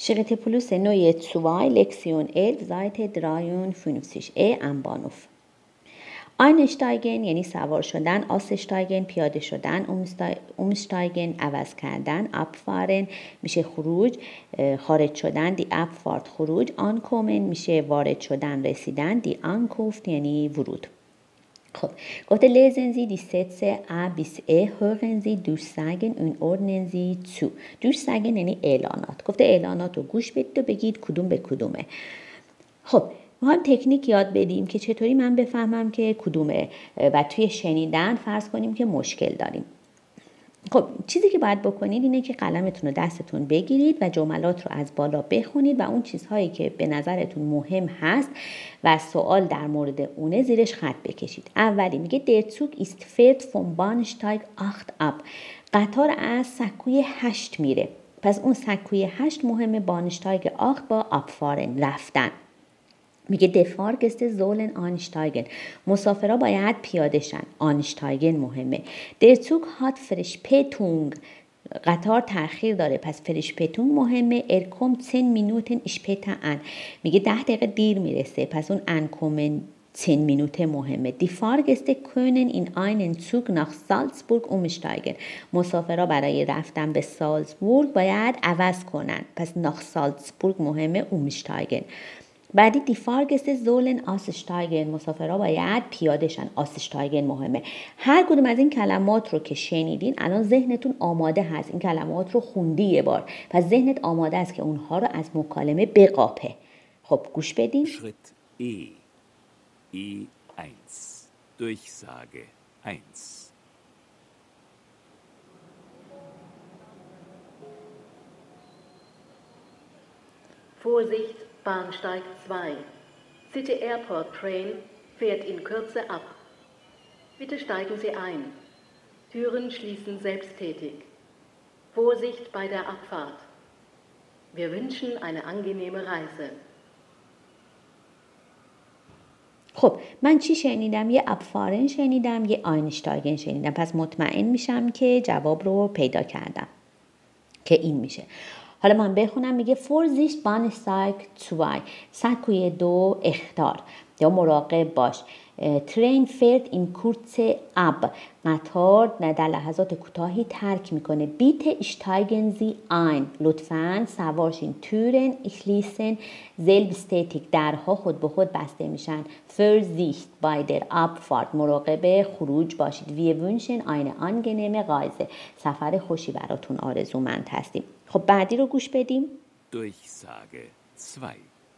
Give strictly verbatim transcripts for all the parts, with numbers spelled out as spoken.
Schritte plus neue zwei, Lektion elf, Seite dreiundfünfzig. E am Bahnhof. einsteigen یعنی سوار شدن، aussteigen پیاده شدن، umsteigen عوض کردن، abfahren میشه خروج، خارج شدن، die Abfahrt خروج، ankommen میشه وارد شدن، رسیدن، die Ankunft یعنی ورود. خب گفته lesen Sie die Sätze A bis E, hören Sie durchsagen und ordnen Sie zu. durchsagen یعنی اعلانات. گفته اعلانات رو گوش بدید و بگید کدوم به کدومه. خب ما هم تکنیک یاد بدیم که چطوری من بفهمم که کدومه و توی شنیدن فرض کنیم که مشکل داریم. خب چیزی که باید بکنید اینه که قلمتون رو دستتون بگیرید و جملات رو از بالا بخونید و اون چیزهایی که به نظرتون مهم هست و سوال در مورد اونه زیرش خط بکشید. اولی میگه der Zug ist fährt vom Bahnsteig acht ab. قطار از سکوی هشت میره. پس اون سکوی هشت مهمه، بانشتایگ آخت با abfahren رفتن. میگه der Fahrgäste sollen ansteigen. مسافرها باید پیاده شن. ansteigen مهمه. der Zug hat Verspätung. قطار تأخیر داره، پس Verspätung مهمه. er kommt zehn Minuten später an. میگه ده دقیقه دیر میرسه، پس اون ankommen zehn Minuten مهمه. die Fahrgäste können in einen Zug nach Salzburg umsteigen. مسافرها برای رفتن به سالزبورگ باید عوض کنن، پس nach Salzburg مهمه umsteigen. بعدی die Fahrgäste sollen aussteigen. مسافرها باید پیاده شن. aussteigen مهمه. هر کدوم از این کلمات رو که شنیدین الان ذهنتون آماده هست، این کلمات رو خوندی یه بار، پس ذهنت آماده است که اونها رو از مکالمه بقاپه. خب گوش بدین. Schritt E. E eins. Durchsage eins. Vorsicht, Bahnsteig zwei. City Airport Train fährt in Kürze ab. Bitte steigen Sie ein. Türen schließen selbsttätig. Vorsicht bei der Abfahrt. Wir wünschen eine angenehme Reise. خب من چی شنیدم؟ یه abfahren شنیدم، یه einsteigen شنیدم، پس مطمئن میشم که جواب رو پیدا کردم که این میشه. حالا من بخونم. میگه Vorsicht Bahnsteig zwei. سکوی دو اخطار یا مراقب باش. Train fährt in Kürze ab. قطار در لحظات کوتاهی ترک میکنه. Bitte steigen Sie ein. لطفاً سوار شین. Türen schließen selbsttätig. درها خود به خود بسته میشن. Vorsicht bei der Abfahrt. مراقب خروج باشید. Wir wünschen eine angenehme Reise. سفر خوشی براتون آرزومند هستیم. خب بعدی رو گوش بدیم. Durchsage zwei.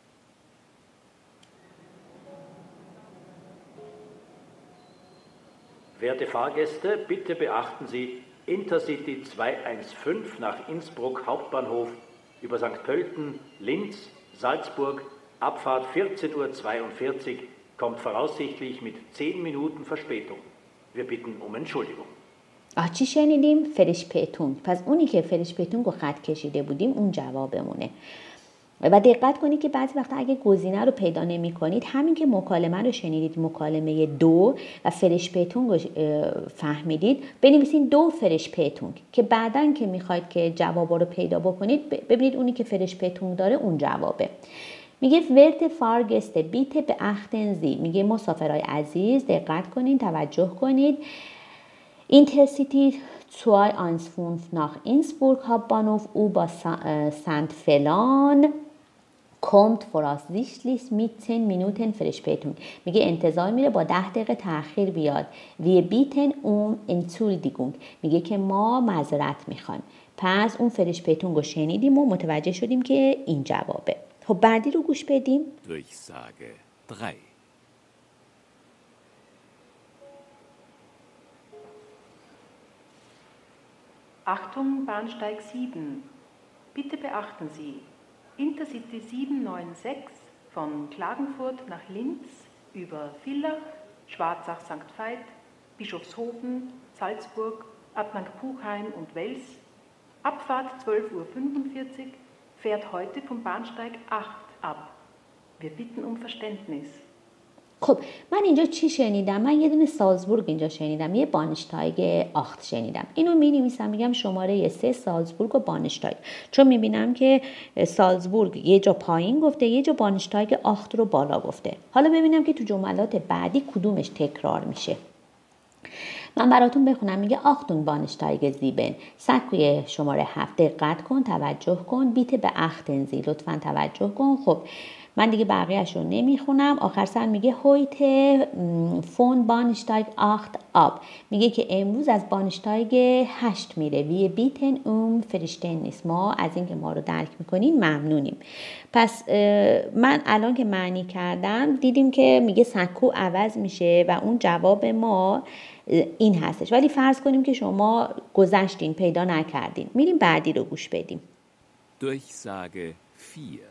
Werte Fahrgäste, bitte beachten Sie Intercity zweihundertfünfzehn nach Innsbruck Hauptbahnhof über Sankt Pölten, Linz, Salzburg, Abfahrt vierzehn Uhr zweiundvierzig, kommt voraussichtlich mit zehn Minuten Verspätung. Wir bitten um Entschuldigung. آه چی شنیدیم؟ فرشپتونگ. پس اونی که فرشپتونگ رو خط کشیده بودیم اون جوابمونه. و دقت کنید که بعضی وقتا اگه گزینه رو پیدا نمی کنید، همین که مکالمه رو شنیدید، مکالمه دو و فرشپتونگ رو فهمیدید، بنویسین دو فرشپتونگ که بعدن که میخواید که جواب رو پیدا بکنید ببینید اونی که فرشپتونگ داره اون جوابه. میگه ورت فارگسته بیت به اختنزی. میگه مسافرای عزیز دقت کنید، توجه کنید. Intercity zweihundertfünfzehn nach Innsbruck Hauptbahnhof über Sankt Pölten kommt voraussichtlich mit zehn Minuten Verspätung. میگه انتظار میره با ده دقیقه تأخیر بیاد. Wir bitten um Entschuldigung. میگه که ما معذرت میخوایم. پس اون فرشپتونگ رو شنیدیم و متوجه شدیم که این جوابه. خب بعدی رو گوش بدیم. Durchsage drei. Achtung, Bahnsteig sieben. Bitte beachten Sie, Intercity siebenhundertsechsundneunzig von Klagenfurt nach Linz über Villach, Schwarzach-Sankt Veit, Bischofshofen, Salzburg, Adnang-Puchheim und Wels, Abfahrt zwölf Uhr fünfundvierzig, fährt heute vom Bahnsteig acht ab. Wir bitten um Verständnis. خب من اینجا چی شنیدم؟ من یه دونه سالزبورگ اینجا شنیدم، یه بانشتایگ آخت شنیدم. اینو می نویسم میگم شماره سه سالزبورگ و بانشتایگ، چون میبینم که سالزبورگ یه جا پایین گفته، یه جا بانشتایگ آخت رو بالا گفته. حالا ببینم که تو جملات بعدی کدومش تکرار میشه. من براتون بخونم. میگه آختون بانشتایگ زیبن. سکوی شماره هفت دقت کن، توجه کن، بیت به اختن زی، لطفا توجه کن. خب من دیگه بقیهش رو نمیخونم. آخر سر میگه هویت فون بانشتایگ آخت آب، میگه که امروز از بانشتایگ هشت میره. وی بیتن اوم فرشتن نیست، ما از اینکه ما رو درک میکنین ممنونیم. پس من الان که معنی کردم دیدیم که میگه سکو عوض میشه و اون جواب ما این هستش. ولی فرض کنیم که شما گذشتین، پیدا نکردین، میریم بعدی رو گوش بدیم. Durchsage vier.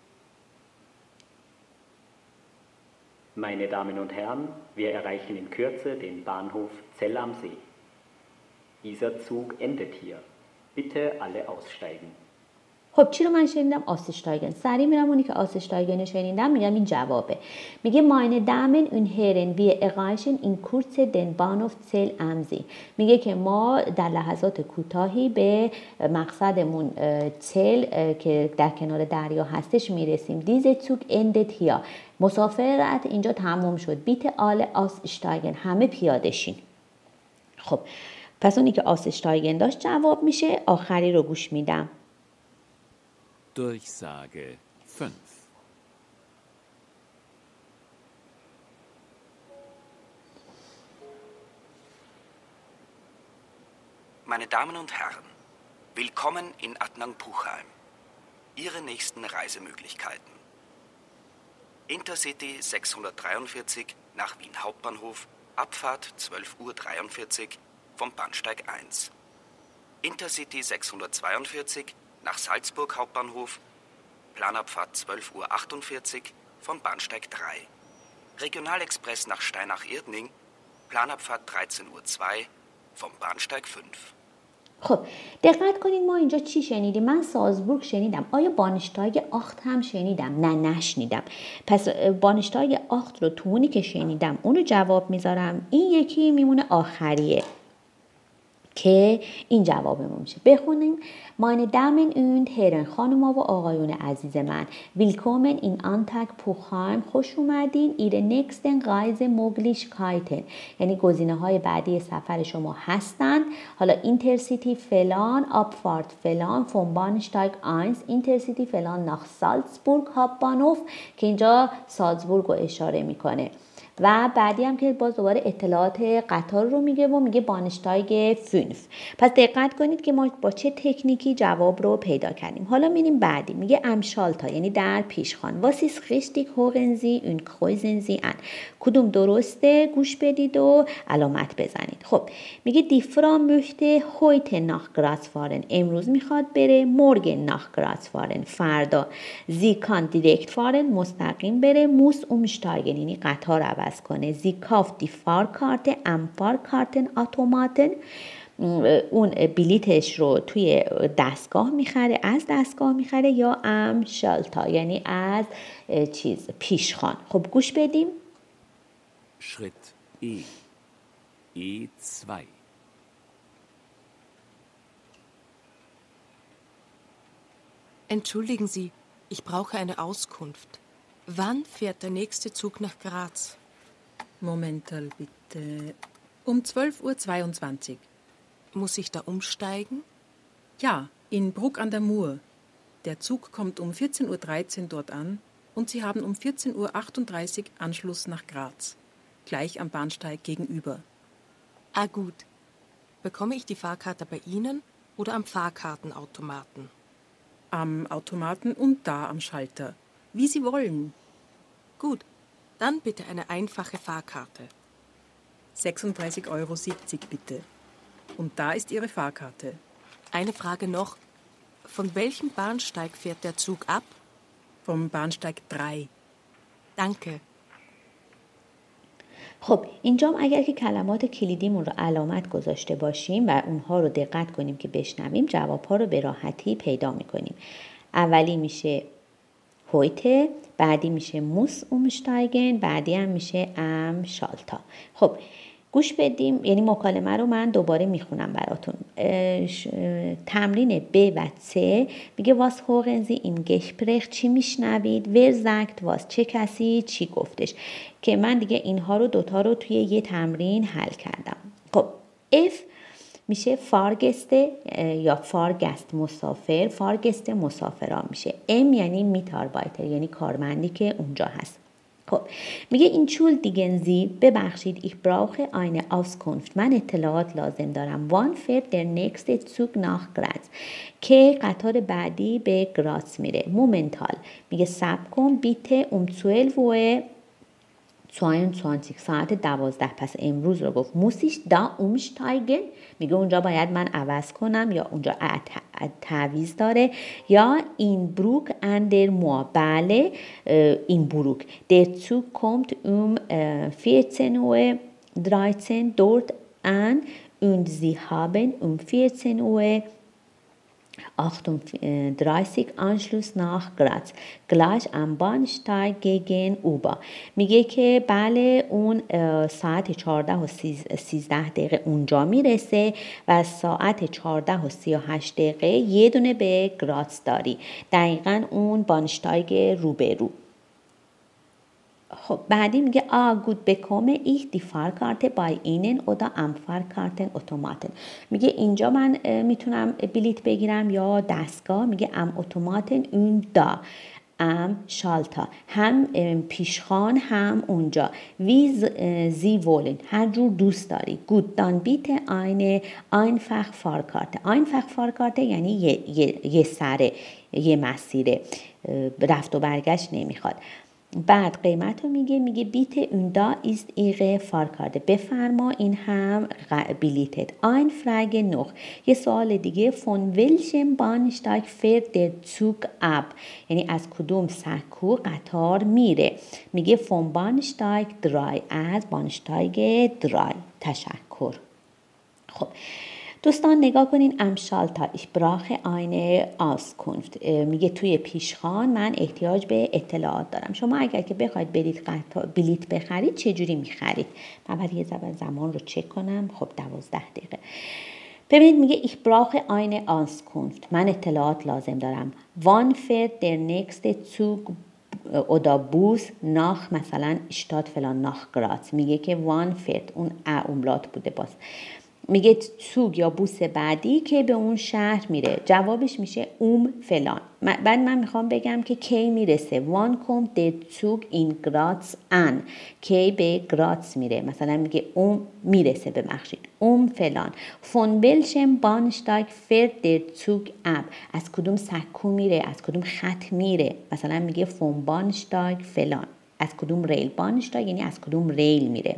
Meine Damen und Herren, wir erreichen in Kürze den Bahnhof Zell am See. Dieser Zug endet hier. Bitte alle aussteigen. خب چی رو من شنیدم؟ آسشتایگن. سریع میرم اونی که آسشتایگن شنیدم میگم این جوابه. میگه meine Damen und Herren wir erreichen in Kürze den Bahnhof Zell am See. میگه که ما در لحظات کوتاهی به مقصدمون چل که در کنار دریا هستش میرسیم. Diese Zug endet hier. مسافرت اینجا تموم شد. Bitte alle aussteigen. همه پیاده شین. خب پس اونی که آسشتایگن داشت جواب میشه. آخری رو گوش میدم. Durchsage fünf. Meine Damen und Herren, willkommen in Adnang Puchheim. Ihre nächsten Reisemöglichkeiten. Intercity sechshundertdreiundvierzig nach Wien Hauptbahnhof, Abfahrt zwölf Uhr dreiundvierzig vom Bahnsteig eins. Intercity sechshundertzweiundvierzig nach Salzburg Hauptbahnhof, Planabfahrt zwölf Uhr achtundvierzig vom Bahnsteig drei. Regionalexpress nach Steinach-Erdning, Planabfahrt dreizehn Uhr zwei vom Bahnsteig fünf. خب دقت کنید ما اینجا چی شنیدیم؟ من سالزبورگ شنیدم. آیا بانشتایگ آخت هم شنیدم؟ نه نشنیدم. پس بانشتایگ آخت رو تو اونی که شنیدم اونو جواب میذارم. این یکی میمونه آخریه که این جوابمون میشه. بخونیم. meine Damen und Herren، خانوما و آقایون عزیز من، willkommen in Antag Puchheim، خوش اومدین. ihre nächsten Reisemöglichkeiten، یعنی گزینه های بعدی سفر شما هستند. حالا اینترسیتی فلان، Abfahrt فلان، vom Bahnsteig eins، اینترسیتی فلان nach Salzburg Hauptbahnhof که اینجا سالزبورگ رو اشاره میکنه. و بعدی هم که باز دوباره اطلاعات قطار رو میگه و میگه بانشتایگ فünf. پس دقت کنید که ما با چه تکنیکی جواب رو پیدا کردیم. حالا میریم بعدی. میگه امشالتا یعنی در پیشخوان. Was ist richtig hören Sie und kreuzen Sie an. کدوم درسته؟ گوش بدید و علامت بزنید. خب میگه die Frau möchte heute nach Graz fahren. امروز میخواد بره. morgen nach Graz fahren. فردا. Sie kann direkt fahren. مستقیم بره. muss umsteigen یعنی قطار عوض کنه. Sie kauft die Fahrkarte am Fahrkartenautomaten. اون بلیتش رو توی دستگاه میخره، از دستگاه میخره، یا ام شالتا یعنی از چیز پیشخوان. خب گوش بدیم. Schritt E. E zwei. Entschuldigen Sie, ich brauche eine Auskunft. Wann fährt der nächste Zug nach Graz? Momental bitte. Um zwölf Uhr zweiundzwanzig. Muss ich da umsteigen? Ja, in Bruck an der Mur. Der Zug kommt um vierzehn Uhr dreizehn dort an und Sie haben um vierzehn Uhr achtunddreißig Anschluss nach Graz. Gleich am Bahnsteig gegenüber. Ah gut. Bekomme ich die Fahrkarte bei Ihnen oder am Fahrkartenautomaten? Am Automaten und da am Schalter. Wie Sie wollen. Gut, dann bitte eine einfache Fahrkarte. sechsunddreißig Euro siebzig bitte. Und da ist Ihre Fahrkarte. Eine Frage noch. Von welchem Bahnsteig fährt der Zug ab? Vom Bahnsteig drei. Danke. خب اینجام اگر که کلمات کلیدیمون رو علامت گذاشته باشیم و اونها رو دقت کنیم که بشنویم، جوابها رو به راحتی پیدا میکنیم. اولی میشه heute. بعدی میشه muss umsteigen، بعدی هم میشه am Schalter. خب گوش بدیم، یعنی مکالمه رو من دوباره میخونم براتون. تمرین ب و س میگه واس hören Sie im Gespräch، چی میشنوید؟ wer sagt was، چه کسی چی گفتش، که من دیگه اینها رو دوتا رو توی یه تمرین حل کردم. خب F میشه فارگسته یا فارگست مسافر، فارگسته مسافران میشه. ام یعنی میتاربایتر، یعنی کارمندی که اونجا هست. خب میگه این چول دیگنزی، ببخشید ich brauche eine Auskunft، من اطلاعات لازم دارم. wann fährt der nächste Zug nach Graz، که قطار بعدی به گراس میره. مومنتال میگه صبر کن بیته um zwölf Uhr zweiundzwanzig، ساعت دوازده. پس امروز رو گفت موسیش دا umsteigen، میگه اونجا باید من عوض کنم یا اونجا تعویض داره. یا این بروک اندر موا، بله این بروک. der Zug kommt um vierzehn Uhr dreizehn dort an und sie haben um vierzehn Uhr achtunddreißig Anschluss nach Graz gleich am Bahnsteig gegenüber. میگه که بله اون ساعت چهارده و سیزده دقیقه اونجا میرسه و ساعت چهارده و سی و هشت دقیقه یه دونه به گراц داری، دقیقا اون بانشتایگ روبرو. خب بعدی میگه آ gut bekomme ich die Fahrkarte bei Ihnen oder am Fahrkartenautomaten، میگه اینجا من میتونم بلیت بگیرم یا دستگاه. میگه am Automaten und da am Schalter، هم پیشخوان هم اونجا. wie Sie wollen، هر جور دوست داری. gut dann bitte eine einfach Fahrkarte، einfach Fahrkarte یعنی یه, یه،, یه سره، یه مسیره، رفت و برگشت نمیخواد. بعد قیمت رو میگه، میگه بیت اوندا ایست ایغه فارکارده، بفرما این هم بلیتت. ein Frage noch، یه سوال دیگه. von welchem Bahnsteig fährt der Zug ab، یعنی از کدوم سکو قطار میره. میگه von Bahnsteig drei، از Bahnsteig drei. تشکر. خب دوستان نگاه کنین am Schalter ich brauche eine Auskunft، میگه توی پیشخوان من احتیاج به اطلاعات دارم. شما اگر که بخواید برید بلیت بخرید چجوری میخرید؟ من باید یه زمان رو چک کنم. خب دوازده دقیقه. ببینید میگه ich brauche eine Auskunft، من اطلاعات لازم دارم. wann fährt der nächste Zug oder Bus nach مثلا Stadt فلان nach Graz، میگه که wann fährt، اون املات بوده باز. میگه سوگ یا بوس بعدی که به اون شهر میره، جوابش میشه اوم فلان. بعد من میخوام بگم که کی میرسه. وان kommt der Zug in Graz an، کی به گراц میره. مثلا میگه اوم میرسه، ببخشید اوم فلان. von welchem Bahnsteig fährt der Zug ab، از کدوم سکو میره، از کدوم خط میره. مثلا میگه von Bahnsteig فلان، از کدوم ریل. Bahnsteig یعنی از کدوم ریل میره.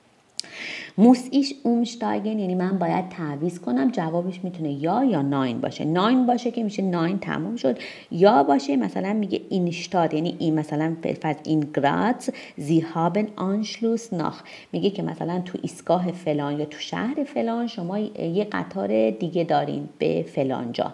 muss ich umsteigen یعنی من باید تعویض کنم. جوابش میتونه یا یا ناین باشه. ناین باشه که میشه ناین تموم شد، یا باشه مثلا میگه این شتاد یعنی این مثلا فرض این گراц sie haben Anschluss nach، میگه که مثلا تو ایستگاه فلان یا تو شهر فلان شما یه قطار دیگه دارین به فلان جا.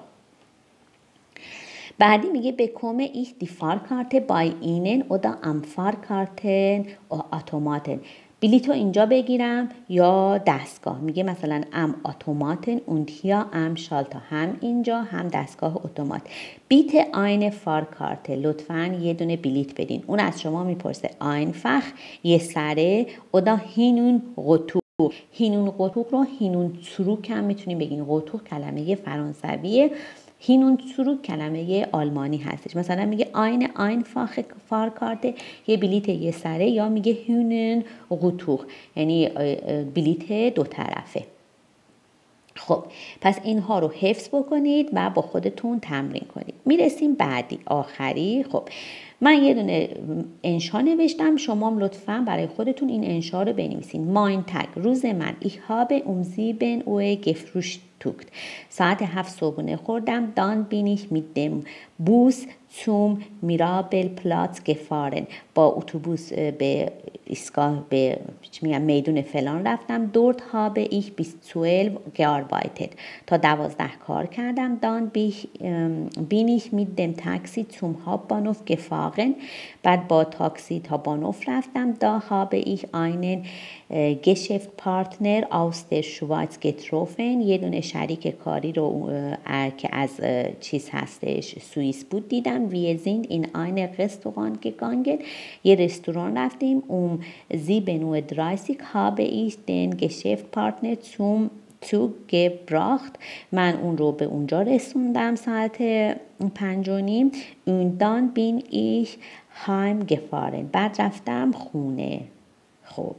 بعدی میگه bekomme ich die Fahrkarte bei Ihnen oder am Fahrkartenautomaten، بلیتو اینجا بگیرم یا دستگاه. میگه مثلا ام اتوماتن und hier am Schalter، هم اینجا هم دستگاه اتومات. بیت eine Fahrkarte، لطفاً یه دونه بلیت بدین. اون از شما میپرسه einfach یه سره oder hinun Retour. hinun Retour رو hinun zurück هم میتونیم بگین. Retour کلمه فرانسویه، هینون سرو کلمه آلمانی هستش. مثلا میگه آین آین فاخ فارکارت، یه بلیت یه سره، یا میگه هینون قطوخ یعنی بلیت دو طرفه. خب پس اینها رو حفظ بکنید و با خودتون تمرین کنید. میرسیم بعدی آخری. خب من یه دونه انشا نوشتم، شما لطفاً برای خودتون این انشا رو بنویسین. ماین تگ، روز من. ich habe um sieben Uhr gefrühstückt، ساعت هفت صبحونه خوردم. dann bin ich mit dem Bus zum Mirabelplatz gefahren. با اتوبوس به ایستگاه به چی میگم میدون فلان رفتم. dort habe ich bis zwölf gearbeitet. تا دوازده کار کردم. dann bin ich mit dem Taxi zum Hauptbahnhof gefahren. بعد با تاکسی تا بانوف رفتم. da habe ich einen Geschäftspartner aus der Schweiz getroffen. یه دونه شریک کاری رو که از چیز هستش سوئیس بود دیدم. wir sind in ein Restaurant gegangen. یه رستوران رفتیم. um sieben Uhr dreißig habe ich den Geschäftspartner zum Zug gebracht. من اون رو به اونجا رسوندم ساعت پنج و نیم. und dann bin ich heimgefahren. بعد رفتم خونه. خب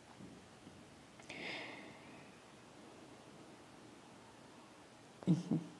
Mm-hmm.